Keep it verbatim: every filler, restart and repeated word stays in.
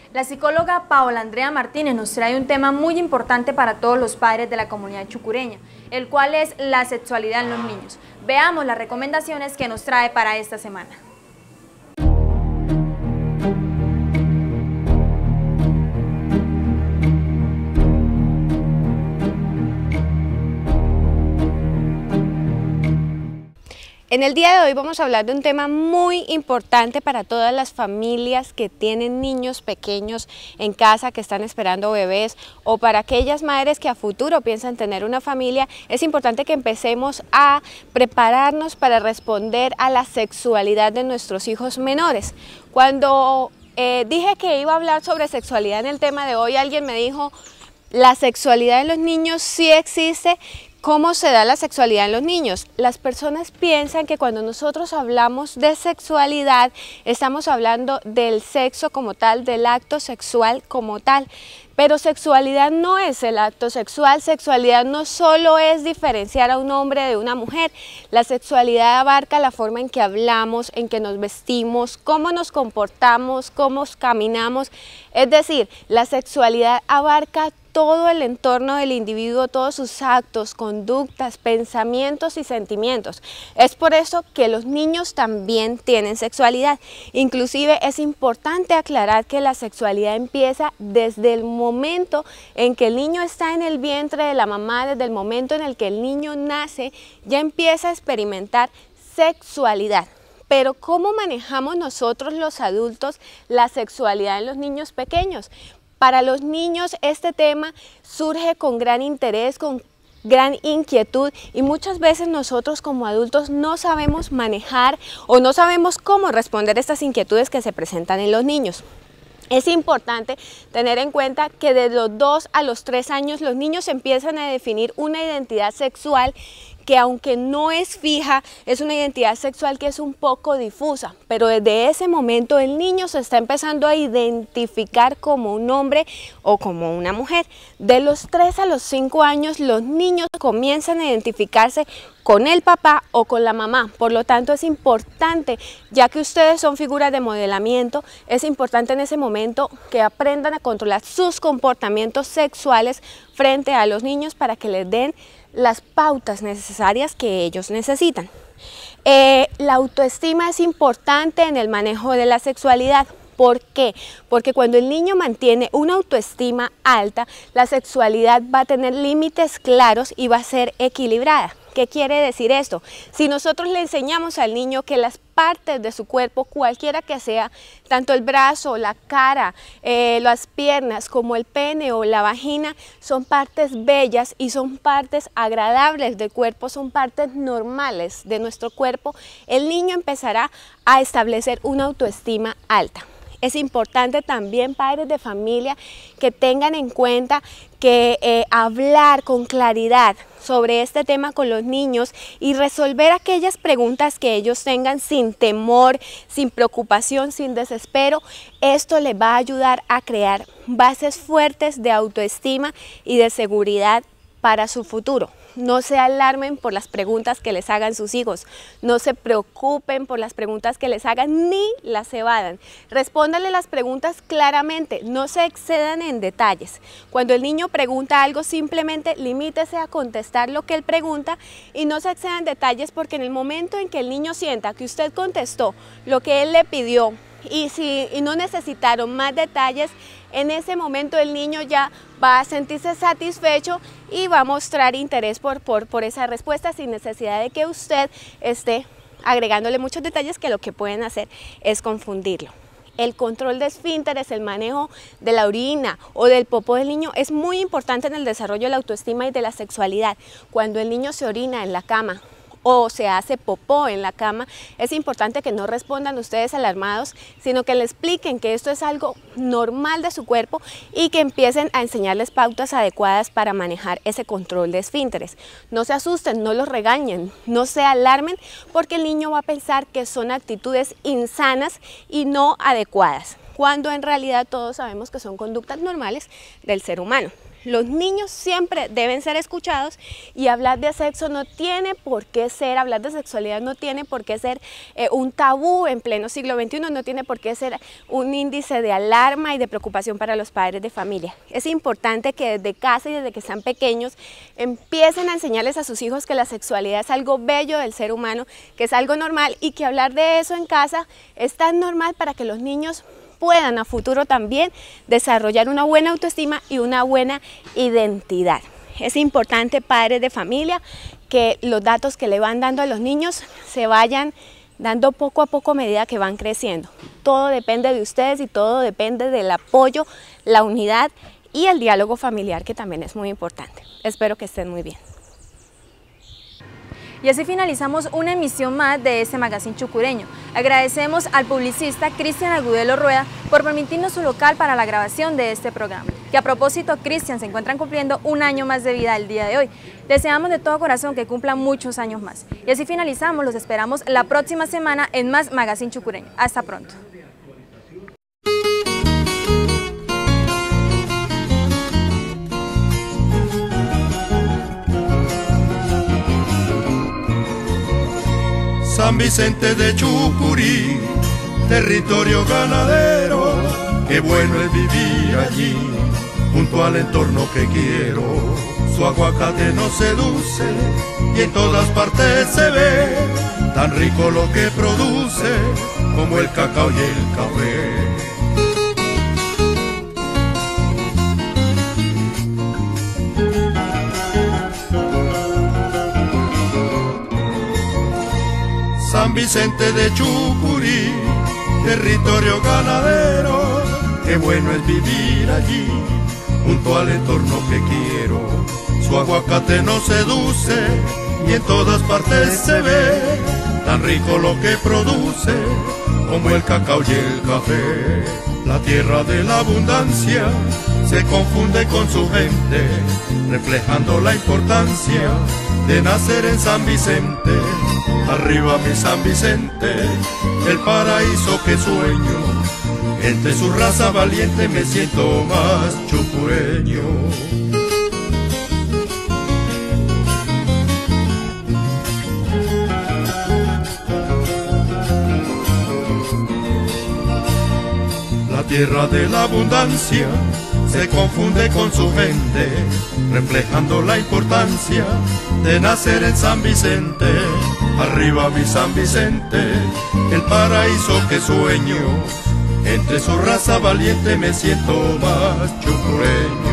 La psicóloga Paola Andrea Martínez nos trae un tema muy importante para todos los padres de la comunidad chucureña, el cual es la sexualidad en los niños. Veamos las recomendaciones que nos trae para esta semana. En el día de hoy vamos a hablar de un tema muy importante para todas las familias que tienen niños pequeños en casa, que están esperando bebés, o para aquellas madres que a futuro piensan tener una familia. Es importante que empecemos a prepararnos para responder a la sexualidad de nuestros hijos menores. Cuando eh, dije que iba a hablar sobre sexualidad en el tema de hoy, alguien me dijo, la sexualidad en los niños sí existe. ¿Cómo se da la sexualidad en los niños? Las personas piensan que cuando nosotros hablamos de sexualidad, estamos hablando del sexo como tal, del acto sexual como tal. Pero sexualidad no es el acto sexual, sexualidad no solo es diferenciar a un hombre de una mujer. La sexualidad abarca la forma en que hablamos, en que nos vestimos, cómo nos comportamos, cómo caminamos. Es decir, la sexualidad abarca todo el entorno del individuo, todos sus actos, conductas, pensamientos y sentimientos. Es por eso que los niños también tienen sexualidad. Inclusive es importante aclarar que la sexualidad empieza desde el momento en que el niño está en el vientre de la mamá, desde el momento en el que el niño nace, ya empieza a experimentar sexualidad. Pero ¿cómo manejamos nosotros los adultos la sexualidad en los niños pequeños? Para los niños este tema surge con gran interés, con gran inquietud, y muchas veces nosotros como adultos no sabemos manejar o no sabemos cómo responder a estas inquietudes que se presentan en los niños. Es importante tener en cuenta que de los dos a los tres años los niños empiezan a definir una identidad sexual que, aunque no es fija, es una identidad sexual que es un poco difusa, pero desde ese momento el niño se está empezando a identificar como un hombre o como una mujer. De los tres a los cinco años los niños comienzan a identificarse con el papá o con la mamá. Por lo tanto, es importante, ya que ustedes son figuras de modelamiento, es importante en ese momento que aprendan a controlar sus comportamientos sexuales frente a los niños para que les den las pautas necesarias que ellos necesitan. Eh, la autoestima es importante en el manejo de la sexualidad. ¿Por qué? Porque cuando el niño mantiene una autoestima alta, la sexualidad va a tener límites claros y va a ser equilibrada. ¿Qué quiere decir esto? Si nosotros le enseñamos al niño que las partes de su cuerpo, cualquiera que sea, tanto el brazo, la cara, eh, las piernas, como el pene o la vagina, son partes bellas y son partes agradables del cuerpo, son partes normales de nuestro cuerpo, el niño empezará a establecer una autoestima alta. Es importante también, padres de familia, que tengan en cuenta que eh, hablar con claridad sobre este tema con los niños y resolver aquellas preguntas que ellos tengan sin temor, sin preocupación, sin desespero, esto les va a ayudar a crear bases fuertes de autoestima y de seguridad para su futuro. No se alarmen por las preguntas que les hagan sus hijos, no se preocupen por las preguntas que les hagan ni las evadan. Respóndanle las preguntas claramente, no se excedan en detalles. Cuando el niño pregunta algo, simplemente limítese a contestar lo que él pregunta y no se excedan en detalles, porque en el momento en que el niño sienta que usted contestó lo que él le pidió y, si, y no necesitaron más detalles, en ese momento el niño ya va a sentirse satisfecho y va a mostrar interés por, por, por esa respuesta sin necesidad de que usted esté agregándole muchos detalles que lo que pueden hacer es confundirlo. El control de esfínteres, el manejo de la orina o del popó del niño es muy importante en el desarrollo de la autoestima y de la sexualidad. Cuando el niño se orina en la cama o se hace popó en la cama, es importante que no respondan ustedes alarmados, sino que le expliquen que esto es algo normal de su cuerpo y que empiecen a enseñarles pautas adecuadas para manejar ese control de esfínteres. No se asusten, no los regañen, no se alarmen, porque el niño va a pensar que son actitudes insanas y no adecuadas, cuando en realidad todos sabemos que son conductas normales del ser humano. Los niños siempre deben ser escuchados y hablar de sexo no tiene por qué ser, hablar de sexualidad no tiene por qué ser eh, un tabú en pleno siglo veintiuno, no tiene por qué ser un índice de alarma y de preocupación para los padres de familia. Es importante que desde casa y desde que están pequeños empiecen a enseñarles a sus hijos que la sexualidad es algo bello del ser humano, que es algo normal y que hablar de eso en casa es tan normal para que los niños puedan a futuro también desarrollar una buena autoestima y una buena identidad. Es importante, padres de familia, que los datos que le van dando a los niños se vayan dando poco a poco a medida que van creciendo. Todo depende de ustedes y todo depende del apoyo, la unidad y el diálogo familiar, que también es muy importante. Espero que estén muy bien. Y así finalizamos una emisión más de este Magazine Chucureño. Agradecemos al publicista Cristian Agudelo Rueda por permitirnos su local para la grabación de este programa. Que a propósito, Cristian, se encuentran cumpliendo un año más de vida el día de hoy. Deseamos de todo corazón que cumplan muchos años más. Y así finalizamos, los esperamos la próxima semana en más Magazine Chucureño. Hasta pronto. San Vicente de Chucurí, territorio ganadero, qué bueno es vivir allí, junto al entorno que quiero. Su aguacate nos seduce y en todas partes se ve, tan rico lo que produce como el cacao y el café. San Vicente de Chucurí, territorio ganadero, qué bueno es vivir allí, junto al entorno que quiero. Su aguacate nos seduce y en todas partes se ve, tan rico lo que produce como el cacao y el café. La tierra de la abundancia se confunde con su gente, reflejando la importancia de nacer en San Vicente. Arriba mi San Vicente, el paraíso que sueño, entre su raza valiente me siento más chucureño. La tierra de la abundancia se confunde con su gente, reflejando la importancia de nacer en San Vicente. Arriba mi San Vicente, el paraíso que sueño, entre su raza valiente me siento más chucureño.